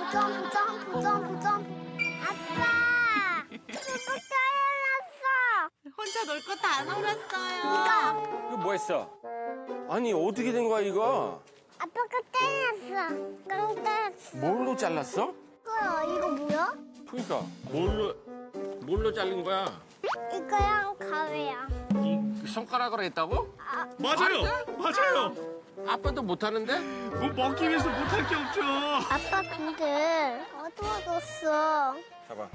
점프, 점프, 점프, 점프. 아빠! 이거 잘랐어. 혼자 놀 거 다 놀았어요. 이거 뭐 했어? 아니, 어떻게 된 거야, 이거? 아빠가 잘랐어. 깡 잘랐어. 뭘로 잘랐어? 이거 뭐야? 그러니까, 뭘로 자른 거야? 이거랑 가위야. 이 손가락으로 했다고? 맞아요. 맞아요. 아빠도 못하는데? 뭐 먹기 위해서 못할 게 없죠. 아빠 근데 어두워졌어. 봐봐.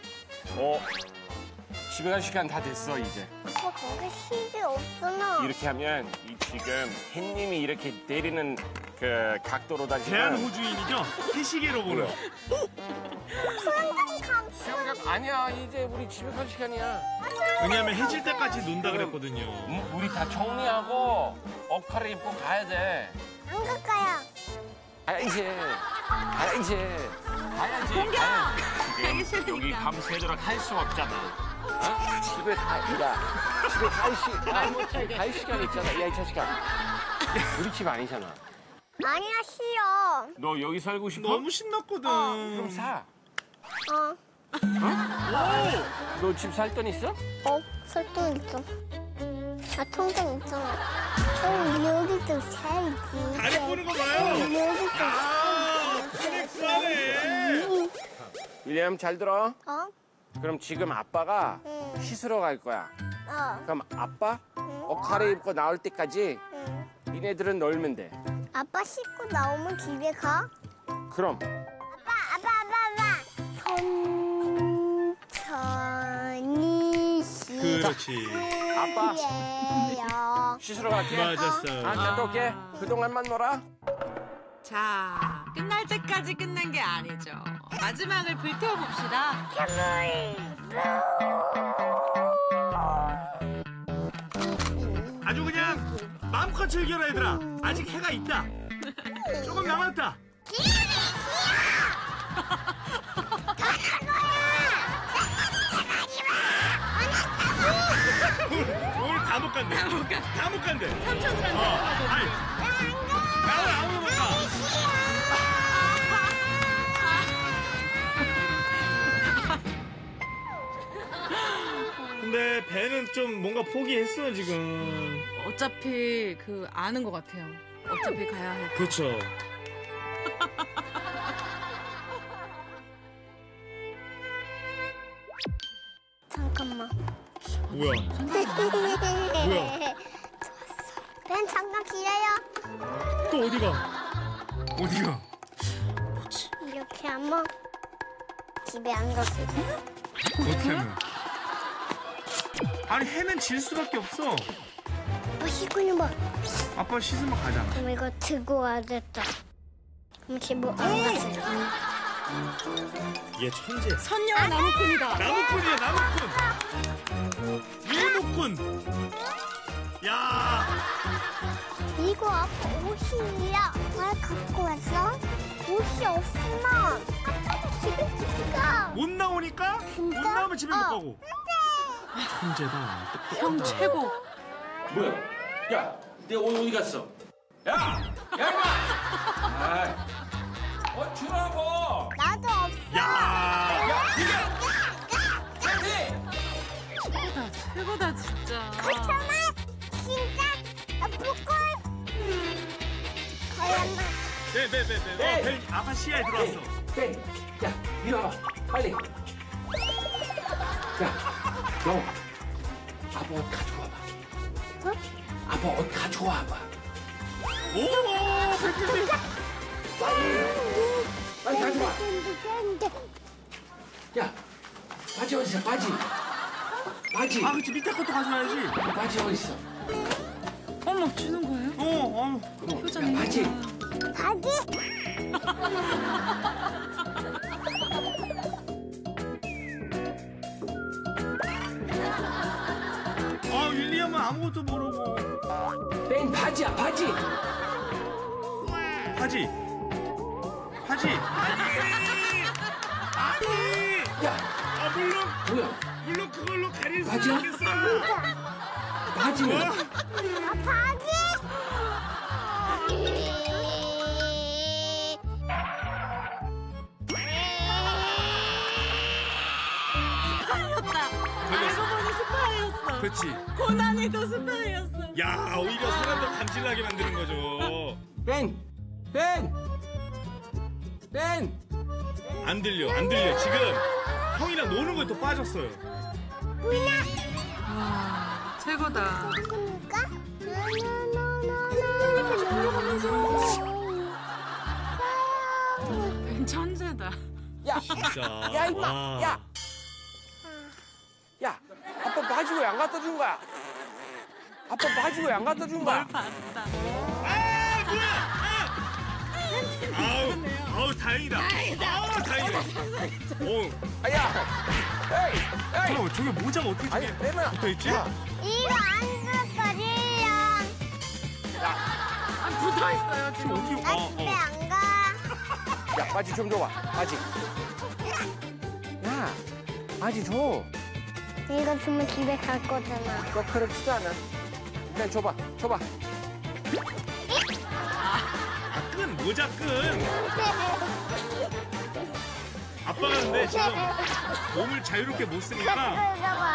집에 갈 시간 다 됐어, 이제. 아빠 거기 시계 없잖아. 이렇게 하면 지금 햇님이 이렇게 내리는 그 각도로다 지금. 대한 호주인이죠. 해시계로 보는. 수영장 가. 수영장 아니야, 이제 우리 집에 갈 시간이야. 왜냐면 해질 때까지 논다 그랬거든요. 우리 다 정리하고 옷갈아 입고 가야 돼. 안 갈 거야. 가야지. 공격! 가야지. 지금 여기 밤새도록 할 수 없잖아. 어? 집에 갈 시간 있잖아. 야, 이 자식아. 우리 집 아니잖아. 아니야, 싫어. 너 여기 살고 싶어? 너무 신났거든. 그럼 사. 너 집 살 돈 있어? 설탕 있어. 통장 있잖아. 여기도 살지. 다리 보는 거 봐요. 여기도 플렉스하네. 윌리엄, 잘 들어. 그럼 그럼 지금 아빠가 씻으러 갈 거야. 그럼 아빠 옷 갈아입고 나올 때까지 니네들은 놀면 돼. 아빠 씻고 나오면 집에 가? 그럼. 아빠. 천천히 그렇지. 아빠 씻어요. 씻으러 갈게. 맞았어. 갔다 올게. 그동안만 놀아. 자, 끝날 때까지 끝난 게 아니죠. 마지막을 불태워봅시다. 아주 그냥 마음껏 즐겨라 얘들아. 아직 해가 있다. 조금 남았다. 오늘 다 못 간대. 다 못 간대. 삼촌들한테 아니. 나는 아무도 못 가. 근데 배는 좀 뭔가 포기했어 지금. 어차피 아는 것 같아요. 어차피 가야 할 거. 그렇죠. 잠깐만. 뭐야? 뭐야? 벤 잠깐 기다려. 또 어디가? 어디가? 이렇게 하면 집에 안 가게 돼. 어떻게 하면? 아니 해는 질 수밖에 없어. 아빠 씻고 있는 거. 아빠 씻으면 가잖아. 그럼 이거 들고 와야겠다. 그럼 집에 안 갔어요. 얘 천재. 선녀와 나무꾼이다. 나무꾼이야 나무꾼. 유목꾼. 야. 이거 아빠 옷이야. 왜 갖고 왔어? 옷이 없으면 아빠가 집에 못 가. 못 나오니까? 진짜? 못 나오면 집에 못 가고. 천재다. 형 최고. 뭐야? 야, 내 옷 어디 갔어? 야, 임마! 주라고! 나도 없어. 야. 최고다 진짜. 그렇잖아. 진짜 나 부끄러. 거짓말. 네. 벨 아빠 시야에 들어왔어. 땡! 야, 이리 와봐. 빨리. 야, 너 아빠 옷 가져와봐. 아빠 옷 가져와봐. 오, 벨. 빨리 가져와. 야, 바지 어디 있어? 바지. 아, 그치 밑에 것도 가져와야지. 바지 어디 있어? 어머 주는 거예요? 야, 바지. 아, 윌리엄은 아무것도 모르고. 땡, 바지야, 바지. 아니. 야, 아, 뭐야? 물론 그걸로 가릴 수 바지야? 있겠어. 바지. 바지. 그렇지. 고난이도 스파이였어. 야, 오히려 사람들 감질나게 만드는 거죠. 뺀! 안 들려. 지금 형이랑 노는 거에 또 빠졌어요. 와, 최고다. 벤 천재다. 야! 진짜. 야, 임마! 와. 야! 아빠 바지 왜 안 갖다 준 거야? 아빠 바지 왜 안 갖다 준 거야? 봤다. 아, 뭐야! 아우, 다행이다. 아우, 다행이다. 아, 야! 에이! 잠깐만, 저게 모자가 어떻게 아니, 저게 빼면 붙어있지? 야, 이거 안 줄 거리야. 아, 붙어 있어요 지금. 어떻게, 나 집에 안 가. 야, 바지 좀 줘봐. 바지. 야, 바지 줘. 이거 주면 집에 갈 거잖아. 그거 그렇지도 않아. 그냥 줘봐. 모자 끈. 아빠가 근데 지금 몸을 자유롭게 못 쓰니까.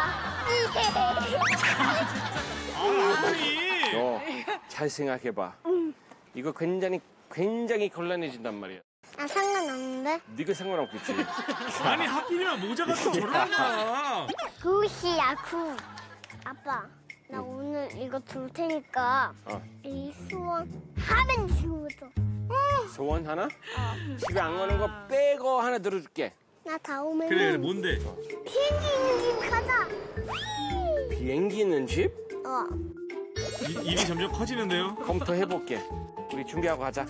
아버님. 너 잘 생각해봐. 이거 굉장히 곤란해진단 말이야. 아, 상관없는데? 네가 상관없겠지. 아니 하필이면 모자가 또 저러나. 굿이야, 굿. 아빠, 나 오늘 이거 줄 테니까 이 소원 하면 주워줘. 소원 하나? 집에 안 가는 거 빼고 하나 들어줄게. 나 다음에는 그래, 뭔데? 비행기 있는 집 가자. 비행기 있는 집? 일이 점점 커지는데요. 컴퓨터 해볼게. 우리 준비하고 가자.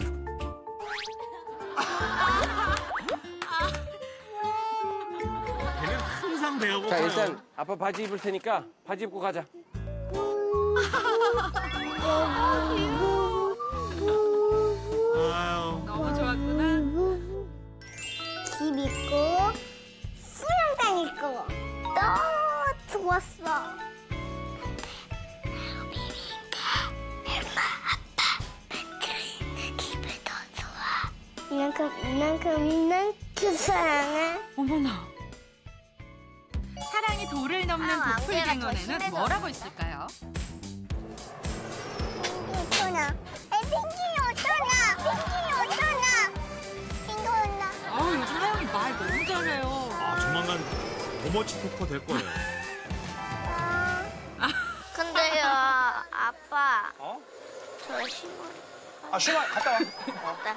걔는 항상 배가 자, 고파요. 일단 아빠 바지 입을 테니까 바지 입고 가자. 아유. 너무 좋았구나. 집 있고 수영장 있고 너무 좋았어. 이만큼 사랑해. 어머나. 사랑이 돌을 넘는 아, 도플갱어네는 안개가 더 뭐라고 있을까요? 어떠냐? 펭귄이 어떠냐? 아우, 요즘 하영이 말 너무 잘해요. 아, 조만간 오머치 토커 될 거예요. 근데요, 아빠. 어? 저 신호. 아, 슈마 갔다 와. 네.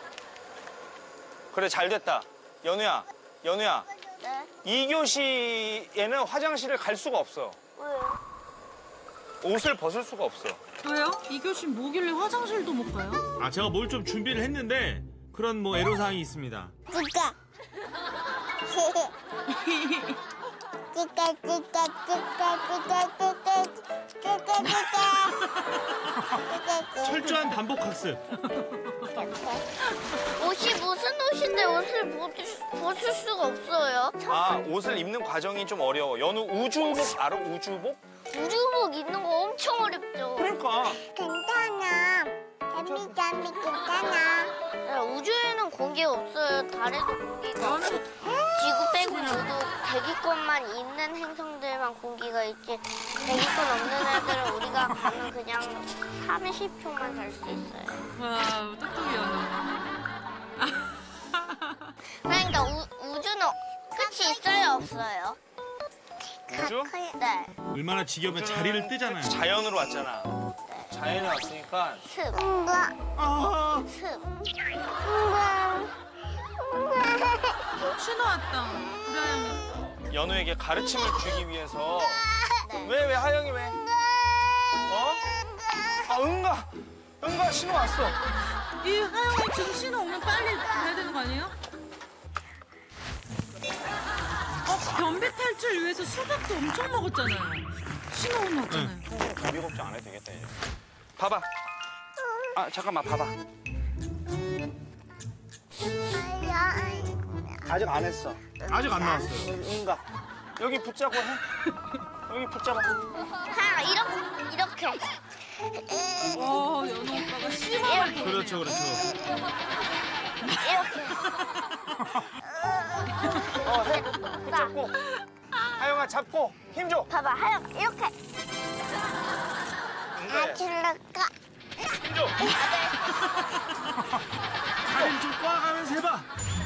그래, 잘 됐다. 연우야. 네. 2교시에는 화장실을 갈 수가 없어. 왜요? 옷을 벗을 수가 없어. 왜요? 이 교시 뭐길래 화장실도 못 가요? 아, 제가 뭘 좀 준비를 했는데 그런 뭐 애로사항이 있습니다. 찌까. 철저한 반복 학습. 옷이 무슨 옷인데 옷을 벗을 수가 없어요? 아, 옷을 입는 과정이 좀 어려워. 연우 우주복 알아? 우주복? 우주복 입는 거 엄청 어렵죠. 그러니까. 괜찮아. 잠이 괜찮아. 우주에는 공기가 없어요. 달에도 공기가 없고. 지구 빼고 모두 대기권만 있는 행성들만 공기가 있지. 대기권 없는 애들은 우리가 가면 그냥 30초만 살 수 있어요. 와, 똑똑이 연우. 그러니까 우주는 끝이 있어요, 없어요? 우주? 네. 얼마나 지겨우면 자리를 뜨잖아요. 자연으로 왔잖아. 자연에 왔으니까. 습. 아, 습. 신호 왔다. 우리 하영이. 연우에게 가르침을 주기 위해서. 네. 왜 하영이 왜? 어? 아, 응가 신호 왔어. 이 하영이 지금 신호 오면 빨리 가야 되는 거 아니에요? 변비 탈출 위해서 수박도 엄청 먹었잖아요. 신호 오면 왔잖아요. 준비 걱정 안 해도 되겠다 이제. 봐봐. 아, 잠깐만 봐봐. 아직 안 했어. 아직 안 나왔어요. 응가. 여기 붙잡고 해. 여기 붙잡아. 하, 이렇게. 연우 오빠가 시범을 보이네요. 그렇죠. 이렇게. 해. 붙잡고. 하영아 잡고 힘 줘. 봐봐, 하영 이렇게. 응가해. 줄까? 힘줘. 다리를 좀 꽈가면서 해봐.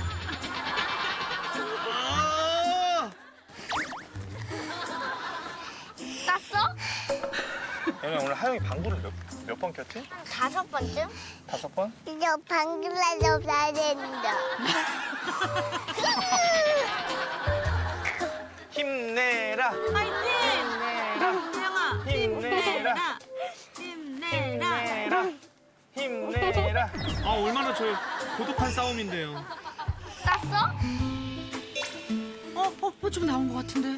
땄어? 연우야 오늘 하영이 방구를 몇 번 켰지? 5번쯤? 5번? 이제 방글라도 잘 된다. 힘내라. 파이팅! 태영아, 힘내라. 힘내라. 힘내라. 아 얼마나 저 고독한 싸움인데요. 땄어? 좀 나온 것 같은데.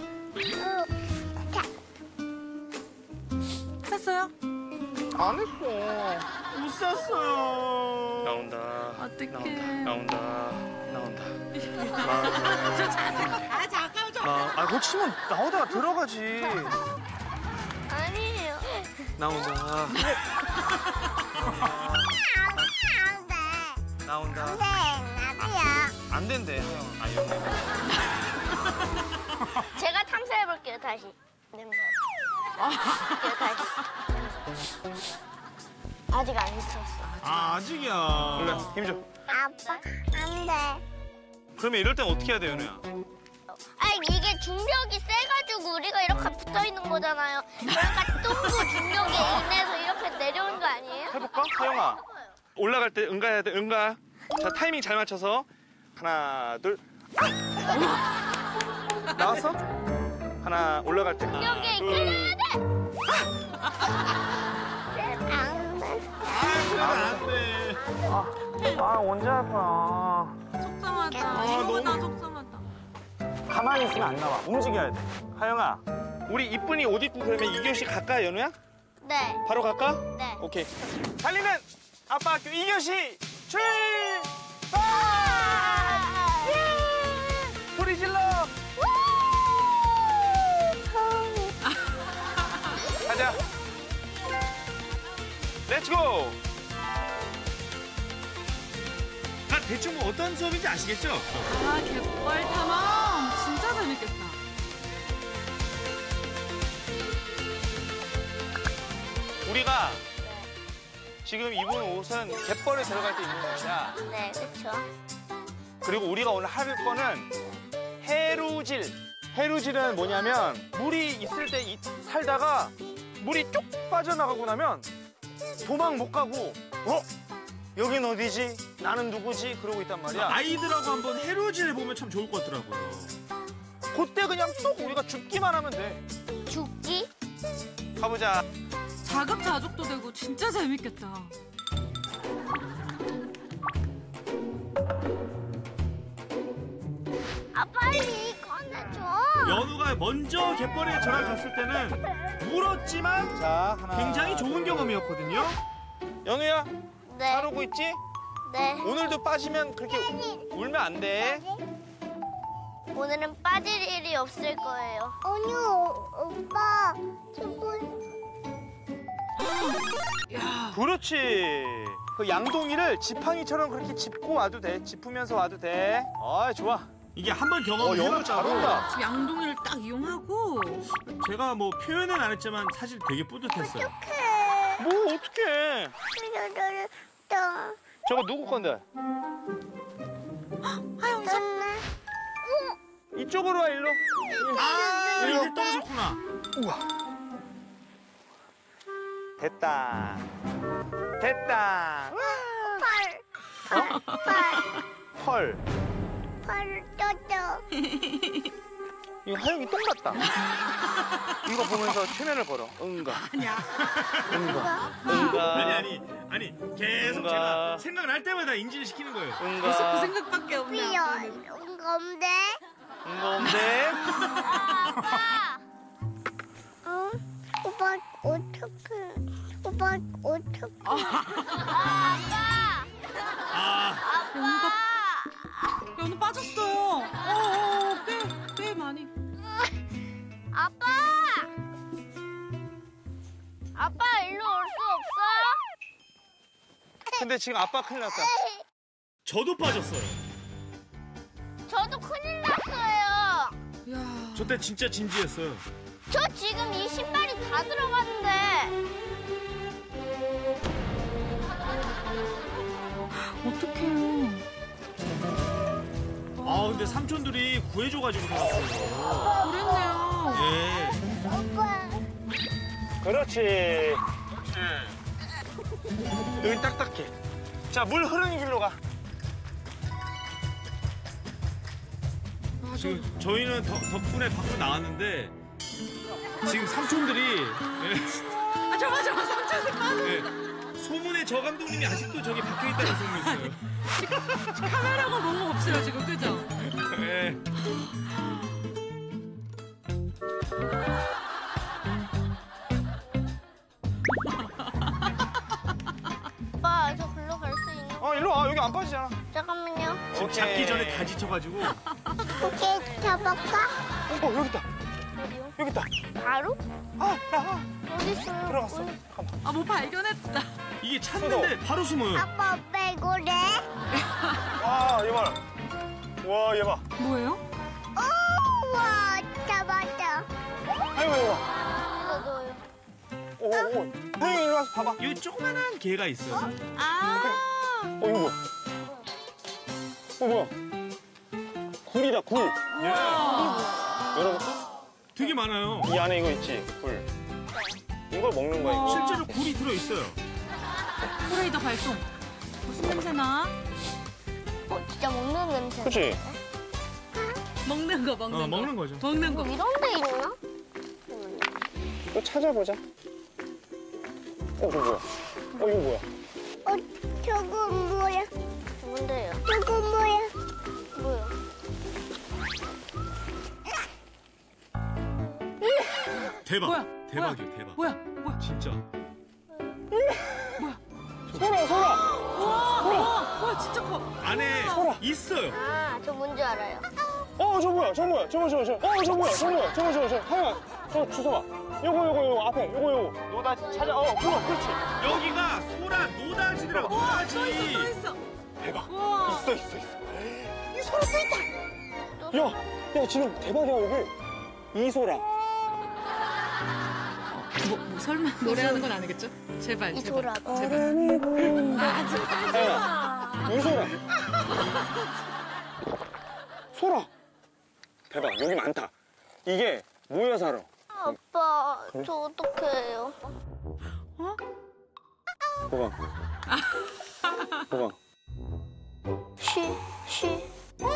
샀어요? 안 했어. 못 샀어요. 나온다. 어떡해. 나온다. 나온다. 저 자세. 잠깐만 좀. 아, 그거 치면 나오다가 들어가지. 아니에요. 나온다. 안 돼. 나온다. 나도야. 안 된대, 하영. 아, 연우. 제가 탐사해볼게요, 다시. 냄새. 다시. 아직 안 미쳤어. 아 아직이야. 연우야, 힘 줘. 아빠, 안 돼. 그러면 이럴 땐 어떻게 해야 돼, 연우야? 아니, 이게 중력이 세가지고 우리가 이렇게 붙어있는 거잖아요. 그러니까 똥도 중력에 인해서 이렇게 내려오는 거 아니에요? 해볼까? 하영아. 올라갈 때 응가해야 돼, 응가. 자, 타이밍 잘 맞춰서. 하나, 둘. 나왔어? 하나, 올라갈 때. 중력에 이끌려야 돼! 안 돼. 안 돼. 아, 언제 할 거야. 속상하다. 이거보다 속상하다. 가만히 있으면 안 나와. 움직여야 돼. 하영아, 우리 이쁜이 옷 입고 그러면 2교시 갈까, 연우야? 네, 바로 갈까? 네. 오케이. 달리는 아빠 학교 2교시 출발! 소리 질러! 가자. 렛츠고! 아 대충 뭐 어떤 수업인지 아시겠죠? 아, 갯벌 탐험. 진짜 재밌겠다. 우리가 지금 입은 옷은 갯벌에 들어갈 때 입는 옷이야. 네, 그쵸. 그리고 우리가 오늘 할 거는 해루질. 해루질은 뭐냐면 물이 있을 때 살다가 물이 쭉 빠져나가고 나면 도망 못 가고 여긴 어디지? 나는 누구지? 그러고 있단 말이야. 아이들하고 한번 해루질 해보면 참 좋을 것 같더라고요. 그때 그냥 쏙 우리가 죽기만 하면 돼. 죽기? 가보자. 자급자족도 되고 진짜 재밌겠다. 아, 빨리 꺼내줘. 연우가 먼저 갯벌에 저랑 갔을 때는 울었지만 자, 하나. 굉장히 좋은 경험이었거든요. 연우야, 네, 잘 오고 있지? 네. 오늘도 빠지면 그렇게 울면 안 돼. 오늘은 빠질 일이 없을 거예요. 아니, 오빠. 그렇지. 그 양동이를 지팡이처럼 그렇게 짚고 와도 돼. 짚으면서 와도 돼. 아, 좋아. 이게 한번 경험을 연우 잘 해봤다고 온다. 지금 양동이를 딱 이용하고. 제가 뭐 표현은 안 했지만 사실 되게 뿌듯했어요. 뭐 어떡해. 저거 누구 건데? 하영이 선. 이쪽으로 와, 일로. 아 일로. 이제 떨어졌구나. 우와. 됐다. 됐다. 펄. 팔을 떴어. 이거 하영이 똥 같다. 이거 보면서 최면을 걸어. 응가. 아니야. 응가. 응가. 아니 계속 뭔가. 제가 생각날 때마다 인지를 시키는 거예요. 계속 그 응가. 생각밖에 없네. 아빠는. 건데? 응가 온대. 아빠. 응? 오빠 어떡해? 오빠 어떡해? 아빠. 연우가 아빠. 연우 빠졌어요. 꽤 많이. 아빠. 아빠 일로 올 수 없어요? 근데 지금 아빠 큰일 났다. 저도 빠졌어요. 저도 큰일 났어요. 야. 저 때 진짜 진지했어요. 저 지금 이 신발이 다 들어갔는데. 어떡해요. 아 근데 삼촌들이 구해줘가지고 살았어요. 그랬네요. 예. 그렇지. 여기 딱딱해. 자, 물 흐르는 길로 가. 지금 저희는 덕분에 밖으로 나왔는데 지금 삼촌들이 아, 저거 삼촌들 빠져. 예, 소문에 저 감독님이 아직도 저기 박혀 있다는 소문이 있어요. 카메라가 너무 없어요, 지금. 그죠? 예. 오빠, 저 글로 갈 수 있는 거? 일로 와. 여기 안 빠지잖아. 잠깐만요. 지금 오케이. 잡기 전에 다 지쳐가지고 고개 잡을까? 여기 있다. 어디요? 여기 있다. 바로? 어디 있어요? 들어갔어. 어디? 잠깐만. 아, 뭐 발견했다. 이게 찾는데 바로 숨어요. 아빠 빼고래? 와, 얘 봐라. 와, 얘 봐. 뭐예요? 와, 잡았다. 아이고, 얘 봐. 이거 넣어요. 오. 형이 일로 와서 봐봐. 여기 조그만한 개가 있어요. 아, 이거 뭐야? 뭐야? 굴이다, 굴. 예. 열어볼까? 되게 많아요. 이 안에 이거 있지, 굴. 이걸 먹는 거야, 이거. 실제로 굴이 들어있어요. 프레이더 발동. 무슨 냄새나? 진짜 먹는 냄새. 그치? 먹는 거, 먹는 거. 먹는 거죠. 먹는 거. 이런 데 있나? 또 찾아보자. 그거 뭐야? 이거 뭐야? 저건 뭐야? 뭔데요? 저건 뭐야? 뭐야? 대박. 뭐야? 대박이에요, 대박. 뭐야? 진짜. 소라! 와, 진짜 커. 안에 있어요. 아, 저 뭔지 알아요. 저 뭐야? 저 뭐야? 저거. 하영아, 저 주워봐. 요거 앞에, 요거. 노다 찾아. 그렇지. 여기가 소라 노다지더라고. 또 노다지. 있어. 대박. 우와. 있어. 이 소라 또 있다. 야, 지금 대박이야, 여기. 이 소라. 뭐 설마 노래하는 건 아니겠죠? 제발, 이 제발. 소라. 제발. 하영아, 이 소라. 소라. 대박, 여기 많다. 이게 모여 살아. 아빠, 저 어떻게 해요? 봐봐. 쉬.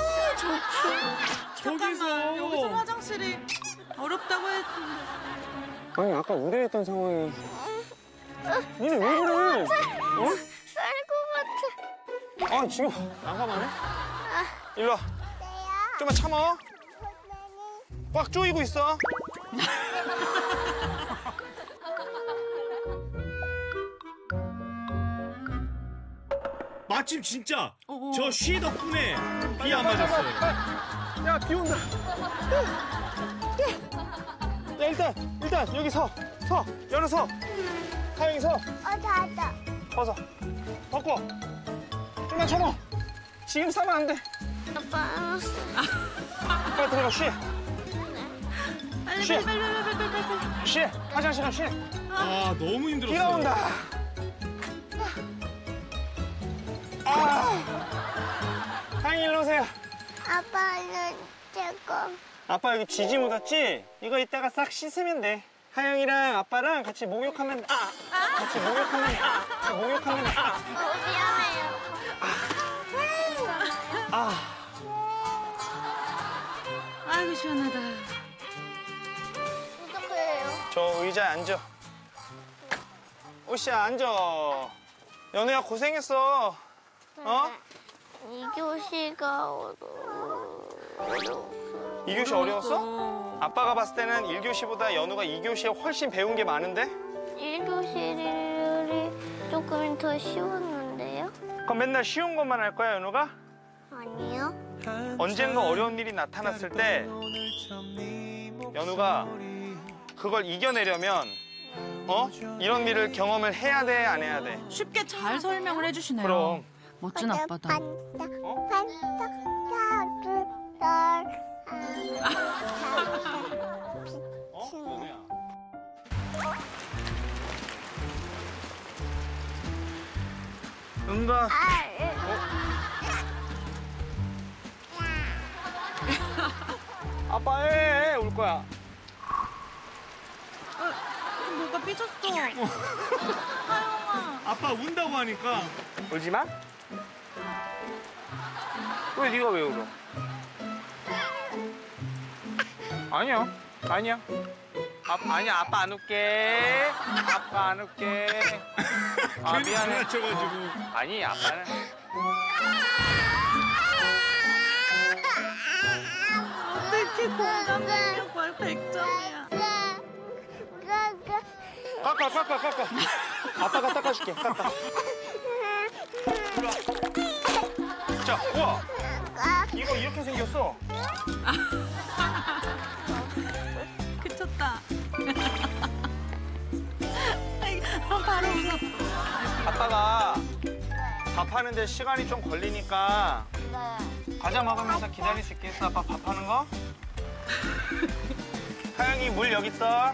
잠깐만, 여기서 화장실이 어렵다고 했는데. 아니, 아까 우대했던 상황에. 니네 왜 그래? 쌀 것 같아. 지금 난감하네? 일로 와. 좀만 참아. 꽉 조이고 있어. 마침 진짜 어. 저 쉬 덕분에 비 안 맞았어요. 야, 비 온다. 야, 일단 여기 서. 연우 서. 하영이 서. 잘했다. 벗어. 벗고. 좀만 참아. 지금 싸면 안 돼. 아빠, 빨리 들어가, 쉬. 빨리. 쉬. 화장실 가, 쉬. 아 너무 힘들었어요. 비가 온다. 하영이 일로 오세요. 아빠는 제거. 아빠 여기 쥐지 묻었지? 이거 이따가 싹 씻으면 돼. 하영이랑 아빠랑 같이 목욕하면 같이 목욕하면 미안해요. 아이고, 시원하다. 어떻게 해요? 저 의자에 앉아. 오씨야, 앉아. 연우야, 고생했어. 이 교시가 어려워. 이 교시 어려웠어? 아빠가 봤을 때는 1교시보다 연우가 2교시에 훨씬 배운 게 많은데? 1교시를 조금 더 쉬웠는데요? 그럼 맨날 쉬운 것만 할 거야, 연우가? 아니요. 언젠가 어려운 일이 나타났을 때 연우가 그걸 이겨내려면 이런 일을 경험을 해야 돼, 안 해야 돼? 쉽게 잘 설명을 해주시네요. 그럼. 멋진 아빠다. 응가. 아빠 해. 울 거야. 뭐가 삐졌어. 하영아. 아빠 운다고 하니까. 울지 마. 왜 네가 왜 울어? 아니야. 아니야. 아니야. 아빠 안 울게. 아빠 안 울게. 아 괜히 미안해. 지나쳐가지고. 아니 아빠는. 어떻게 공감 능력 100점이야. 깎아. 아빠가 닦아줄게. 깎아. 자, 우와. 이거 이렇게 생겼어. 그쳤다. 바로 웃어. 아빠가 밥하는데 시간이 좀 걸리니까 과자 먹으면서 기다릴 수 있겠어? 아빠 밥하는 거? 하영이 물 여기 있어.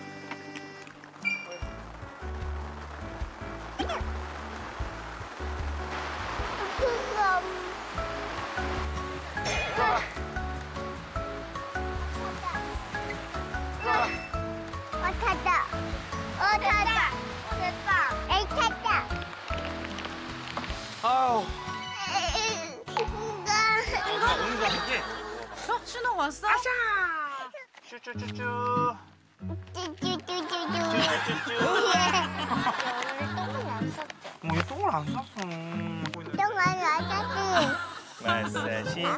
아우. 오는 거 할게. 신호 왔어? 쭈쭈쭈쭈. 뭐, 얘 똥을 안 쌌어. 마사지.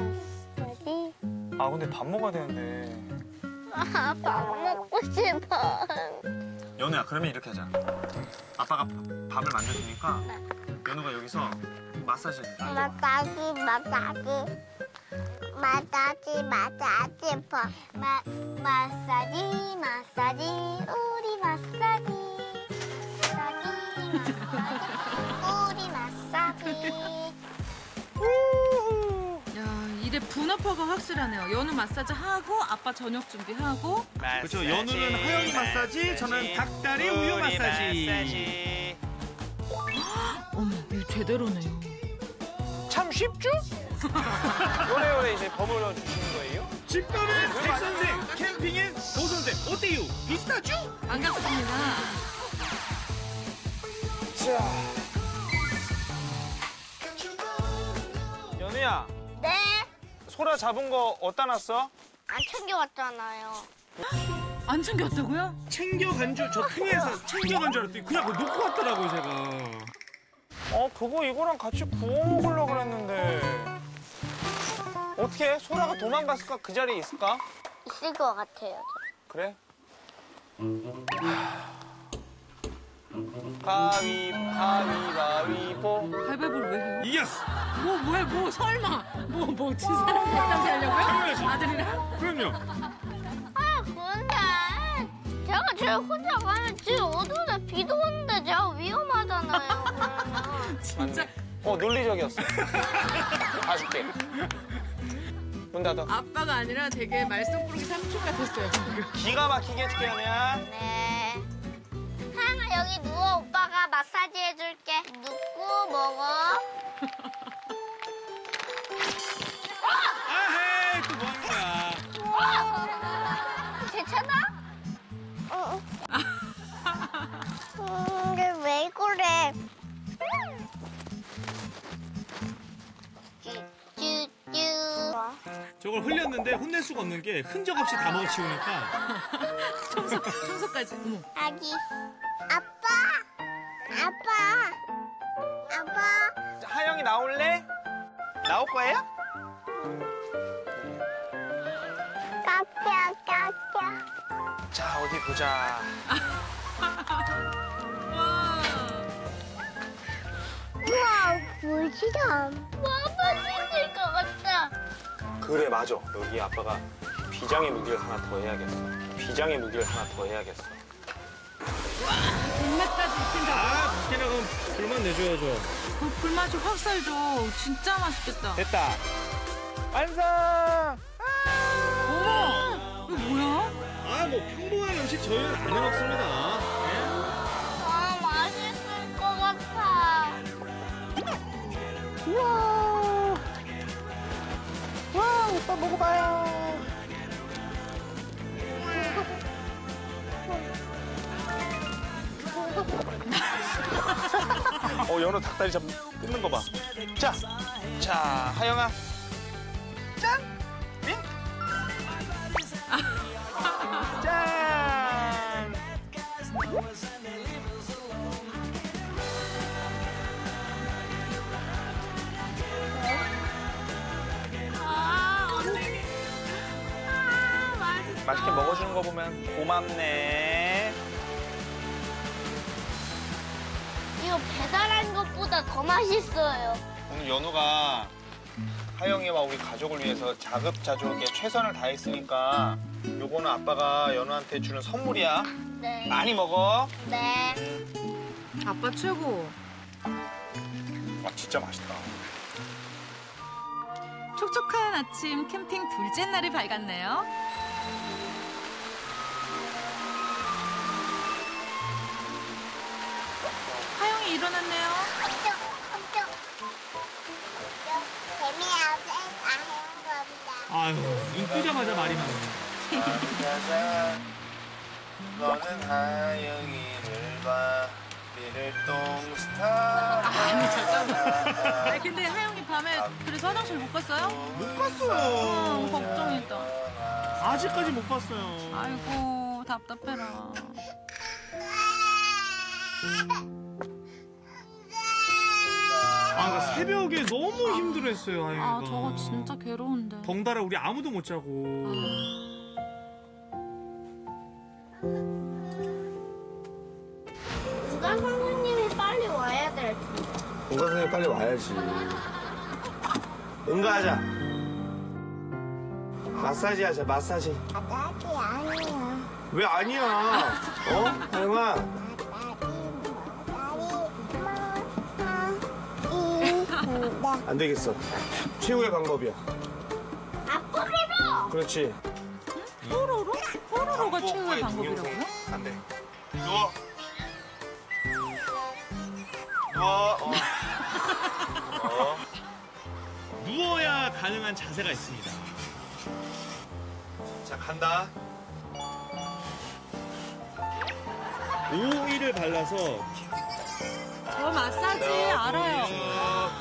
아, 근데 밥 먹어야 되는데. 밥 먹고 싶어. 연우야, 그러면 이렇게 하자. 아빠가 밥을 만들어주니까 연우가 여기서 마사지 해줘. 마사지 우리 마사지 우리 마사지. 야, 이래 분업화가 확실하네요. 연우 마사지 하고 아빠 저녁 준비하고. 그렇죠. 연우는 하영이 마사지, 저는 닭다리 우유 마사지. 어머, 이거 제대로네요. 참 쉽죠? 오래오래 이제 버무려 주시는 거예요? 집밥엔 백선생, 캠핑엔 도선생. 어때요? 비슷하죠? 반갑습니다. 자. 연우야, 네? 소라 잡은 거 어디다 놨어? 안 챙겨왔잖아요. 안 챙겼다고요? 챙겨간 줄, 저 통에서 챙겨간 줄 알았더니 그냥 그거 놓고 왔더라고요, 제가. 그거 이거랑 같이 구워 먹으려고 그랬는데. 어떻게? 소라가 도망갔을까? 그 자리에 있을까? 있을 것 같아요. 그래? 가위바위보. 가위바위보를 왜 해요? 이겼어! 뭐 설마 뭐 지사람 상담 하려고요? 당연하지. 아들이랑? 그럼요. 근데 제가 제일 혼자 가면 지금 어두운데 비도 오는데 제가 위험하잖아요. 그러면. 진짜 논리적이었어. 봐줄게. 문 닫아. 아빠가 아니라 되게 말썽꾸러기 삼촌 같았어요, 지금. 기가 막히게 해줄게, 연우야. 네. 하영아 여기 누워. 오빠가 마사지 해줄게. 눕고 먹어. 아헤이, 또 뭐 하는 거야? 괜찮아? 근데 왜 그래? 쭈쭈쭈. 저걸 흘렸는데 혼낼 수가 없는 게 흔적 없이 다 먹어치우니까. 청소까지. 어머. 아기. 아빠. 하영이 나올래? 나올 거예요? 까까. 자, 어디 보자. 와. 우와, 물지다. 맛있을 것 같다. 그래, 맞아. 여기 아빠가 비장의 무기를 하나 더 해야겠어. 불맛까지 익힌다고. 아, 밖에나 그럼 불만 내줘야죠. 그 불맛이 확 살죠. 진짜 맛있겠다. 됐다. 완성! 어머! 이거 뭐야? 아, 뭐 평범한 음식 저희는 안 해먹습니다. 맛있을 것 같아. 우와. 와, 오빠 먹어봐요. 연어 닭다리 뜯는 거 봐. 자, 하영아. 짠! 윙! 짠! 맛있게 먹어주는 거 보면 고맙네. 이거 배달한 것보다 더 맛있어요. 오늘 연우가 하영이와 우리 가족을 위해서 자급자족에 최선을 다했으니까 요거는 아빠가 연우한테 주는 선물이야. 네. 많이 먹어. 네. 아빠 최고. 아, 진짜 맛있다. 촉촉한 아침 캠핑 둘째 날이 밝았네요. 하영이 일어났네요. 엄청. 재미없어. 아유, 눈 뜨자마자 말이 나네. 너는 하영이를 봐. 비를동 스타. 아니 잠깐만. 아니 근데 하영이 밤에 그래서 화장실 못 갔어요? 못 갔어요. 걱정했다. 아직까지 못 봤어요. 아이고 답답해라. 그러니까 새벽에 너무 힘들어했어요, 하영이가. 아 저거 진짜 괴로운데. 덩달아 우리 아무도 못 자고. 누가 선생님이 빨리 와야 될 텐데. 은가 선생님 빨리 와야지. 은가하자. 마사지 하자, 마사지. 마사지 아니에요. 왜 아니야? 하영아. 안 되겠어. 최후의 방법이야. 앞으로. 그렇지. 뽀로로? 뽀로로가 최후의 방법이라고요? 안 돼. 누워. 누워. 누워야 가능한 자세가 있습니다. 자, 간다. 오일을 발라서 저 마사지 알아요.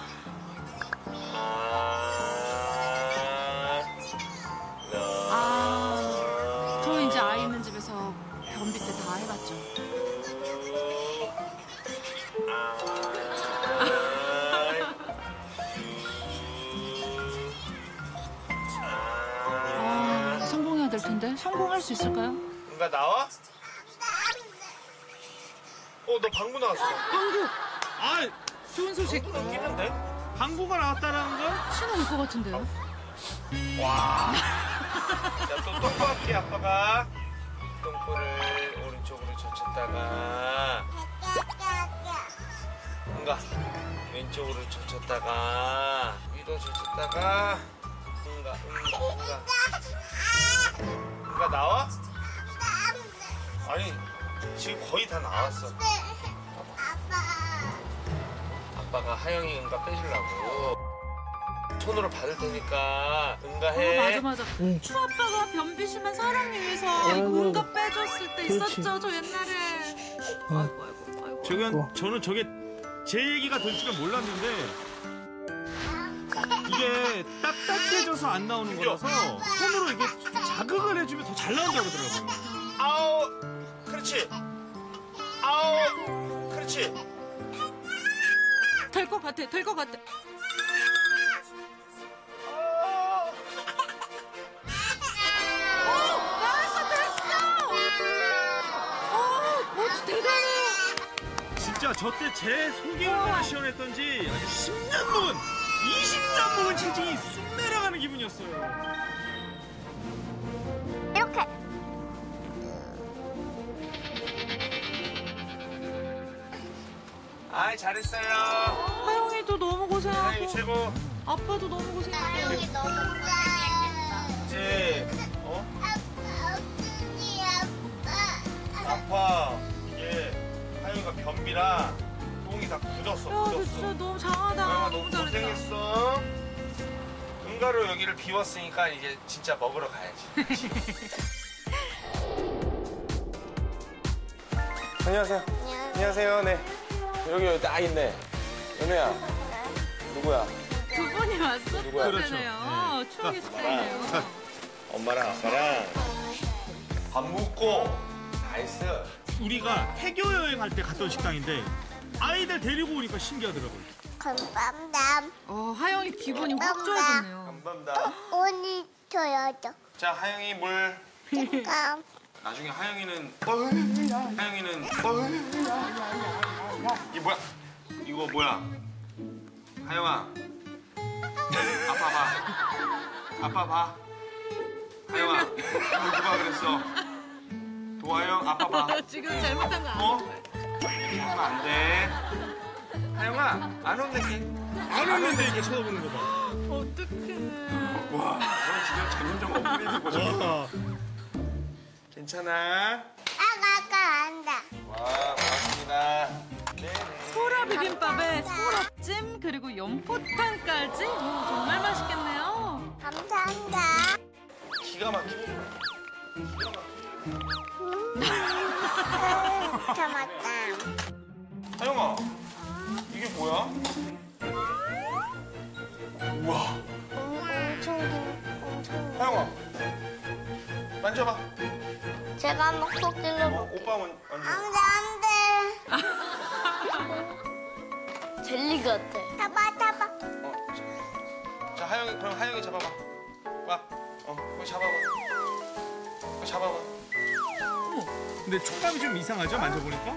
아, 저 이제 아이 있는 집에서 변비 때 다 해봤죠. 성공해야 될 텐데 성공할 수 있을까요? 은가 나와? 너 방구 나왔어. 방구! 아, 좋은 소식. 끼는데? 방구가 나왔다라는 건 신호 올 것 같은데요? 와. 자, 또 똥꼬할게, 아빠가. 똥꼬를 오른쪽으로 젖혔다가. 은가, 왼쪽으로 젖혔다가. 위로 젖혔다가. 은가. 은가 나와? 아니, 지금 거의 다 나왔어. 아빠가 하영이 은가 빼주려고. 손으로 받을 테니까 은가 해. 맞아. 추 아빠가 변비 심한 사랑을 위해서 이거 응가 빼줬을 때 있었죠, 저 옛날에. 아이고. 저는 저게 제 얘기가 될 줄은 몰랐는데 이게 딱딱해져서 안 나오는 거라서 손으로 이게 자극을 해주면 더 잘 나온다고 그러더라고요. 아우, 그렇지. 아우, 그렇지. 될 것 같아. 멋지 대단해. 진짜 저 때 제 속이 얼마나 시원했던지 아주 10년 묵은 20년 묵은 체중이 쑥 내려가는 기분이었어요. 이렇게. 아이, 잘했어요. 하영이도 너무 고생하고 하영이 최고. 아빠도 너무 고생하고. 여기 너무 고생했겠다. 이제, 아파. 이게 하영이가 변비라 똥이 다 굳었어. 야, 너 진짜 너무 장하다. 하영아, 너무 너무 잘했다. 고생했어. 휴가로 여기를 비웠으니까 이제 진짜 먹으러 가야지. 안녕하세요. 안녕하세요. 네. 여기 딱 있네. 연우야. 누구야? 두 분이 왔었거든요. 그렇죠. 추억의 식당이에요. 엄마랑 아빠랑 밥 먹고 나이스. 우리가 해교 여행 할 때 갔던 식당인데 아이들 데리고 오니까 신기하더라고요. 감사합니다. 하영이 기분이 확 좋아졌네요. 감사합니다. 오늘 줘야죠. 자, 하영이 물. 잠깐. 나중에 하영이는 이게 뭐야? 이거 뭐야? 하영아. 아빠 봐. 아빠 봐. 하영아. 누가 그랬어? 도하영 아빠 봐. 지금 잘못한 거 어? 아니에요? 하면 안 돼. 하영아, 안 혼낼게. 안 왔는데 이렇게 쳐다보는 거 봐. 어떡해. 와, 넌 지금 전문점 업그레이드 버전. 와. 괜찮아? 아까 안다. 와, 고맙습니다. 네네. 소라 비빔밥에 소라찜 그리고 연포탕까지 정말 맛있겠네요. 감사합니다. 기가 막히게. 참았다. 하영아, 이게 뭐야? 우와, 엄청 하영아, 만져봐. 제가 한번 콕 찔러볼게요. 오빠 만져. 안돼. 젤리 같아. 잡아. 자, 하영이, 그럼 하영이 잡아봐. 와, 그거 잡아봐. 그거 잡아봐. 근데 촉감이 좀 이상하죠? 만져보니까?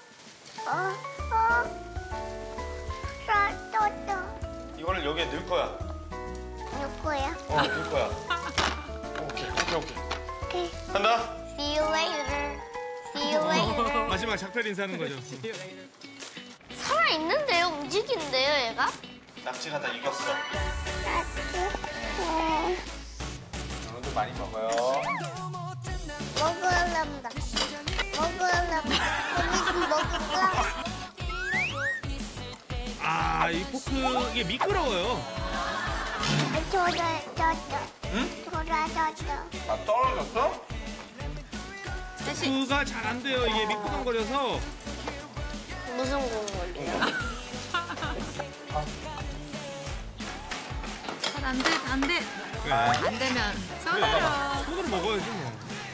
또. 이거를 여기에 넣을 거야. 누구야? 넣을 거야. 오케이. 오케이. 간다. See you later. See you later. 마지막 작별 인사하는 거죠. 살아 있는데요? 움직이는데요, 얘가? 낙지가 다 익었어. 오늘도 많이 먹어요. 먹으랍니다. 먹을까? 아, 이 포크 이게 미끄러워요. 돌아졌어. 아, 떨어졌어? 포크가 잘 안 돼요. 이게 미끄덩거려서. 무슨 공물이야? 안 돼. 네. 안 되면 썰어요. 손으로 먹어야지 뭐.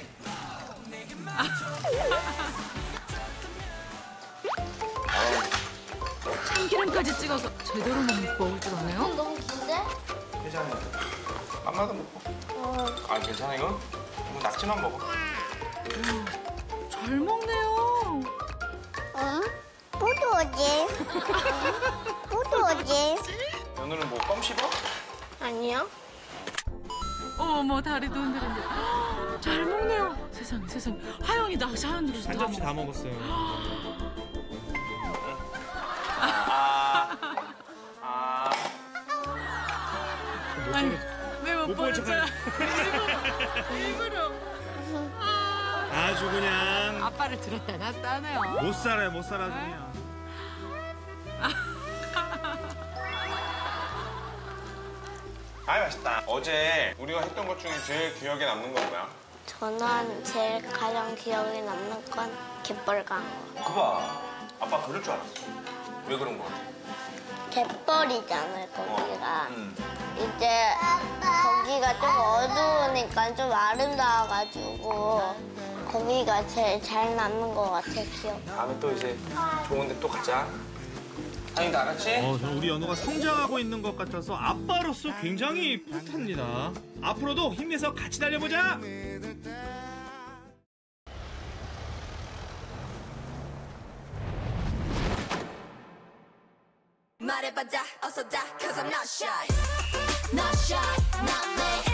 참기름까지 찍어서 제대로 먹을 줄 아네요. 너무 긴데? 괜찮아. 맘마도 먹고. 아, 괜찮아 이거? 이거 낙지만 먹어. 잘 먹네요. 응? 포도지? 오늘은 뭐 껌 씹어? 아니요. 어머 다리도 흔들흔들. 잘 먹네요. 세상에. 하영이 낚시 하는 대로 한 다 접시 먹어. 다 먹었어요. 아니 왜 못 못 보는 보는 척? 일부러. 아주 그냥 아빠를 들었다 놨다 하네요. 못 살아요, 못 살아 그냥. 아, 맛있다. 어제 우리가 했던 것 중에 제일 기억에 남는 건 뭐야? 저는 제일 가장 기억에 남는 건 갯벌강. 그거 봐. 아빠 그럴 줄 알았어. 왜 그런 거 같아? 갯벌이잖아요, 거기가. 응. 이제 거기가 좀 어두우니까 좀 아름다워가지고 거기가 제일 잘 남는 것 같아, 기억. 다음에 또 이제 좋은 데 또 가자. 하영이 나갔지? 저는 우리 연우가 성장하고 있는 것 같아서 아빠로서 굉장히 뿌듯합니다. 앞으로도 힘내서 같이 달려보자. 말해봐자 어서 다 cause I'm not shy not shy not me